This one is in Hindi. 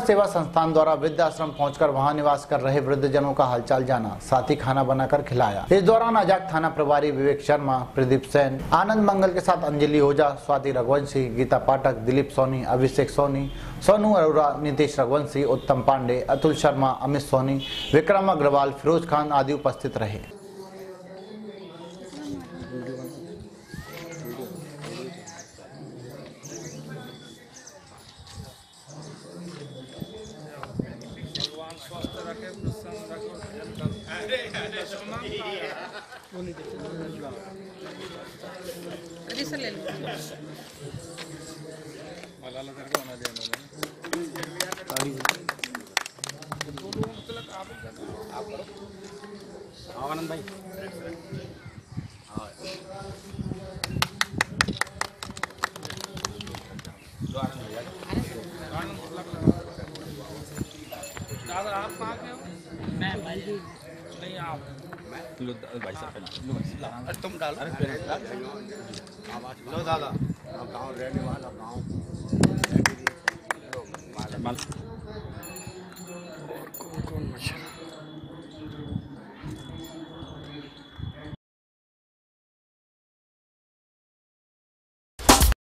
सेवा संस्थान द्वारा वृद्धाश्रम पहुंचकर वहां निवास कर रहे वृद्धजनों का हालचाल जाना, साथ ही खाना बनाकर खिलाया। इस दौरान अजाक थाना प्रभारी विवेक शर्मा, प्रदीप सेन, आनंद मंगल के साथ अंजलि ओझा, स्वाति रघुवंशी, गीता पाठक, दिलीप सोनी, अभिषेक सोनी, सोनू अरोरा, नीतीश रघुवंशी, उत्तम पांडे, अतुल शर्मा, अमित सोनी, विक्रम अग्रवाल, फिरोज खान आदि उपस्थित रहे। ले लो आनंद भाई आप कहाँ के हो? मैं भाई नहीं आप भाई साहब तुम डालो लो दादा आप गाँव रहने वाला गाँव कौन मछली